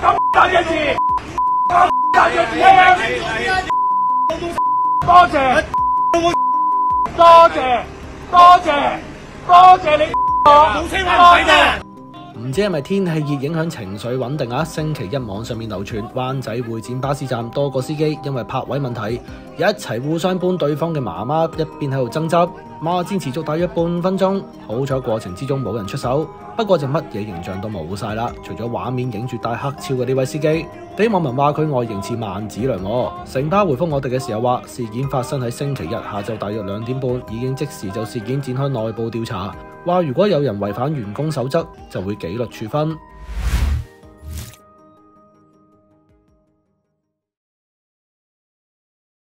咁大嘅事，咁大嘅事啊！多謝，多謝，多謝，多謝你冇車牌唔使嘅。 唔知係咪天氣熱影響情緒穩定啊？星期一網上面流傳灣仔會展巴士站多個司機因為泊位問題，一齊互相搬對方嘅媽媽，一邊喺度爭執，罵戰持續大約半分鐘。好彩過程之中冇人出手，不過就乜嘢形象都冇晒啦。除咗畫面影住戴黑超嘅呢位司機，俾網民話佢外形似萬梓良喎。城巴回覆我哋嘅時候話，事件發生喺星期一下晝大約2點半，已經即時就事件展開內部調查。話如果有人違反員工守則，就會紀律處分。